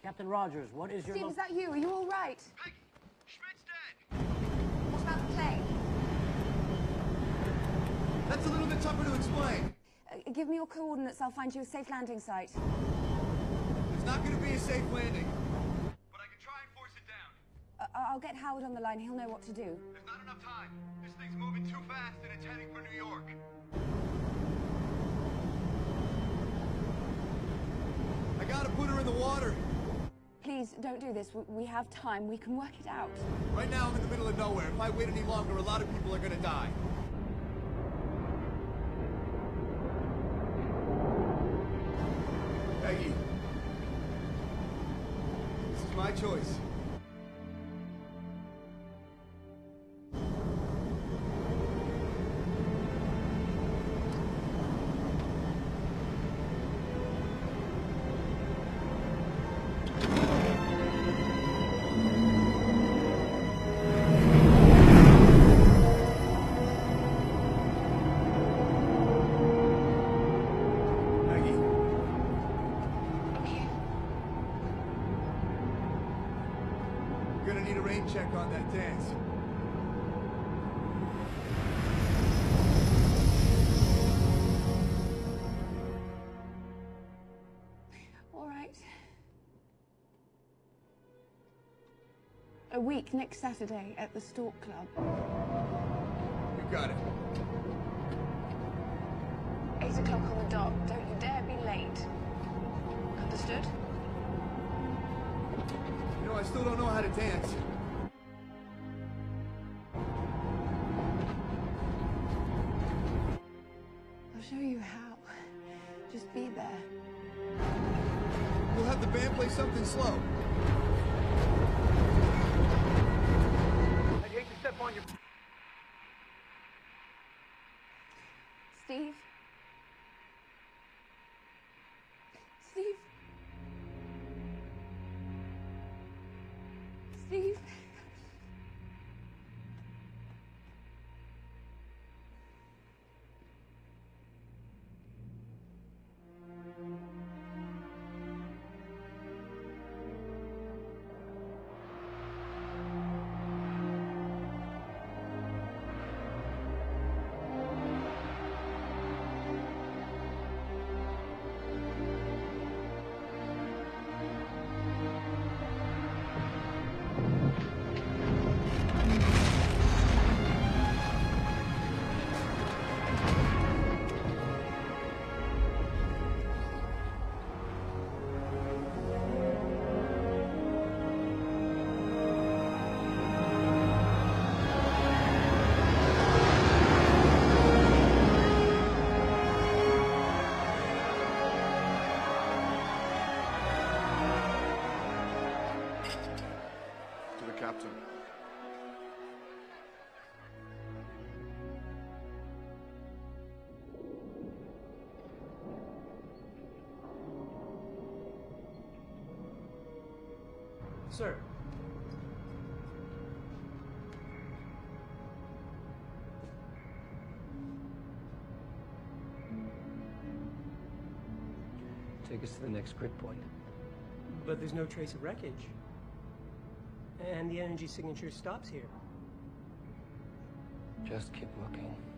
Captain Rogers, what is your... Steve, is that you? Are you all right? Peggy! Schmidt's dead! What about the plane? That's a little bit tougher to explain. Give me your coordinates. I'll find you a safe landing site. It's not going to be a safe landing. But I can try and force it down. I'll get Howard on the line. He'll know what to do. There's not enough time. This thing's moving too fast and it's heading for New York. I gotta put her in the water. Please, don't do this. We have time. We can work it out. Right now, I'm in the middle of nowhere. If I wait any longer, a lot of people are gonna die. Peggy. This is my choice. Check on that dance. All right. A week next Saturday at the Stork Club. You got it. 8 o'clock on the dot. Don't you dare be late. Understood? You know, I still don't know how to dance. Show you how. Just be there. We'll have the band play something slow. I'd hate to step on your... Steve? Steve? Steve? Captain. Sir. Take us to the next grid point. But there's no trace of wreckage. And the energy signature stops here. Just keep looking.